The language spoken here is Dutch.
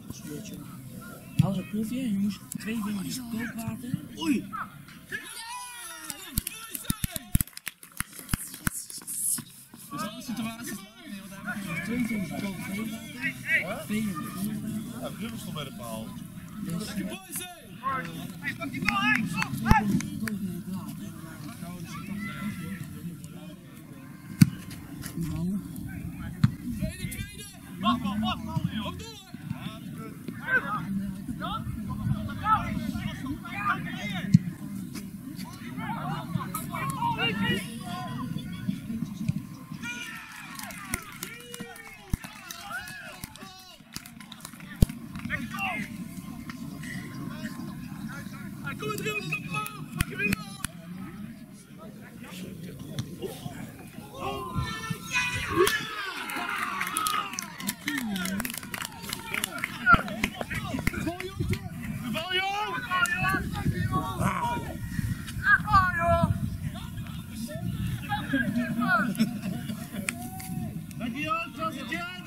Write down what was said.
Scheurtje. Nou, zo'n proefje en je moest 2 vinkjes kookwater. Oei! Dus alle situaties. 2 vinkjes kookwater. 2 vinkjes. Ja, Ruben stond bij de paal. Pak die bal, hé! Tweede! Wacht, joh! Op door! Ja, dat is goed. Kom het erin, stop hem! Pak je weer op! De bal, joh! Dankjewel, Sebastian!